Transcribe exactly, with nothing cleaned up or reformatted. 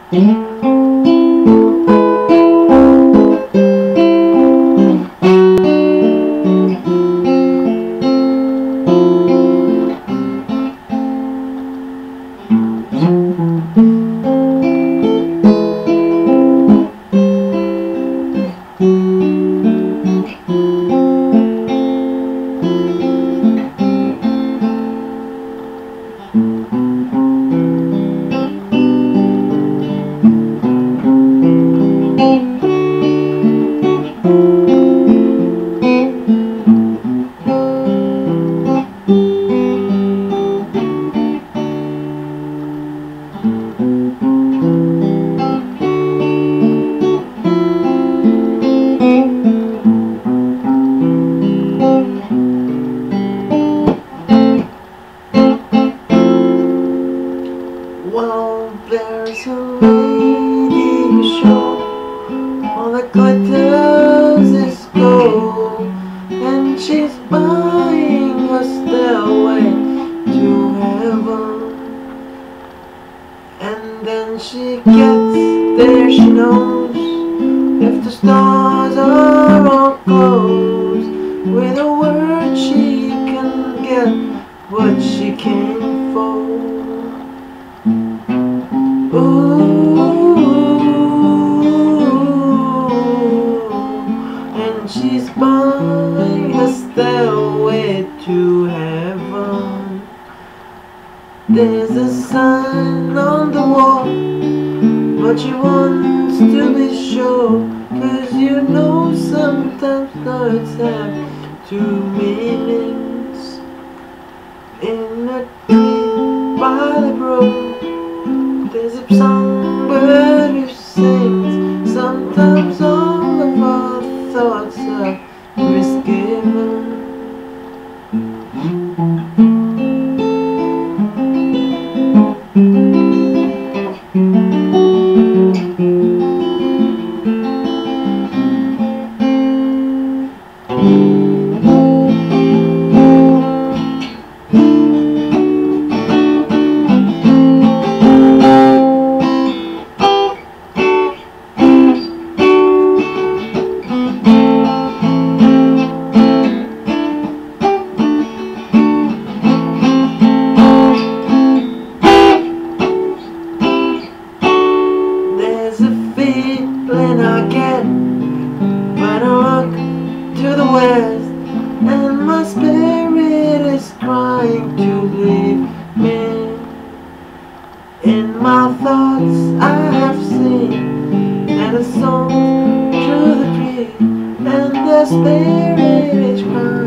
Well, there's a lady show, all that glitters is gold, and she's buying a stairway to heaven. And then she gets there, she knows if the stars are all closed, with a word she can get what she came for. Ooh, and she's buying a stairway to heaven. There's a sign on the wall, but she wants to be sure, 'cause you know sometimes words have two meanings. In a tree by the brook, there's a songbird who sings. Sometimes all of our thoughts are misgiven. Feeling I get when I look to the west, and my spirit is crying to leave me. In my thoughts I have seen that a song through the tree, and the spirit is crying.